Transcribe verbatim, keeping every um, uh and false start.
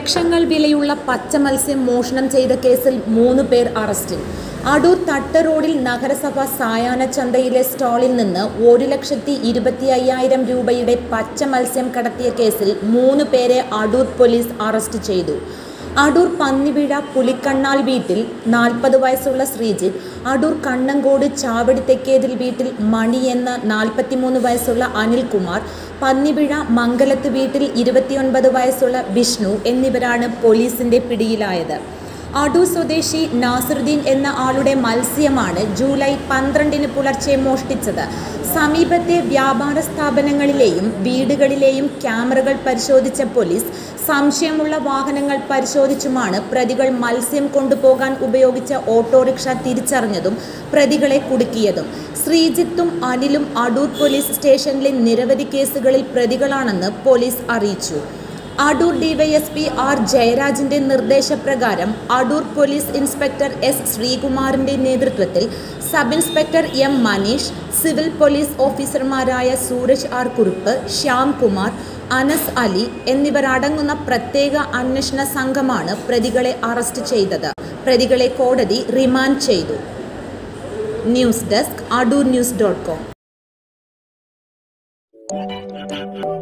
ലക്ഷങ്ങൾ വിലയുള്ള പച്ച മത്സ്യം മോഷണം ചെയ്ത കേസിൽ മൂന്ന് പേർ അറസ്റ്റിൽ. അടൂർ തട്ട് റോഡിൽ നഗരസഭ സായാഹ്ന ചന്തയിലെ സ്റ്റാളിൽ നിന്ന് ഒരു ലക്ഷത്തി ഇരുപത്തി അയ്യായിരം രൂപയുടെ പച്ച മത്സ്യം കടത്തിയ കേസിൽ മൂന്ന് പേരെ അടൂർ പോലീസ് അറസ്റ്റ് ചെയ്തു. അടൂർ പന്നിവിഴ പുലിക്കണ്ണാൽ വീട്ടിൽ നാൽപ്പത് വയസ്സുള്ള ശ്രീജിത്ത്, അടൂർ കണ്ണങ്കോട് ചാവടി തെക്കേതിൽ വീട്ടിൽ മണി എന്ന നാൽപ്പത്തിമൂന്ന് വയസ്സുള്ള അനിൽകുമാർ, പന്നിവിഴ മംഗലത്ത് വീട്ടിൽ ഇരുപത്തിയൊൻപത് വയസ്സുള്ള വിഷ്ണു എന്നിവരാണ് പോലീസിന്റെ പിടിയിലായത്. അടൂർ സ്വദേശി നാസറുദ്ദീൻ എന്ന ആളുടെ മത്സ്യമാണ് ജൂലൈ പന്ത്രണ്ടിന് പുലർച്ചെ മോഷ്ടിച്ചത്. സമീപത്തെ വ്യാപാര സ്ഥാപനങ്ങളിലെയും വീടുകളിലെയും ക്യാമറകൾ പരിശോധിച്ച പോലീസ് സംശയമുള്ള വാഹനങ്ങൾ പരിശോധിച്ചുമാണ് പ്രതികൾ മത്സ്യം കൊണ്ടുപോകാൻ ഉപയോഗിച്ച ഓട്ടോറിക്ഷ തിരിച്ചറിഞ്ഞതും പ്രതികളെ കുടുക്കിയതും. ശ്രീജിത്തും അനിലും അടൂർ പോലീസ് സ്റ്റേഷനിലെ നിരവധി കേസുകളിൽ പ്രതികളാണെന്ന് പോലീസ് അറിയിച്ചു. അടൂർ ഡിവൈഎസ്പി ആർ ജയരാജിന്റെ നിർദ്ദേശപ്രകാരം അടൂർ പോലീസ് ഇൻസ്പെക്ടർ എസ് ശ്രീകുമാറിന്റെ നേതൃത്വത്തിൽ sub inspector M Manish, civil police ഓഫീസർമാരായ സൂരജ് ആർ കുറുപ്പ്, ശ്യാം കുമാർ, അനസ് അലി എന്നിവരടങ്ങുന്ന പ്രത്യേക അന്വേഷണ സംഘമാണ് പ്രതികളെ അറസ്റ്റ് ചെയ്തത്. പ്രതികളെ കോടതി റിമാൻഡ് ചെയ്തു. News desk Adoor news dot com.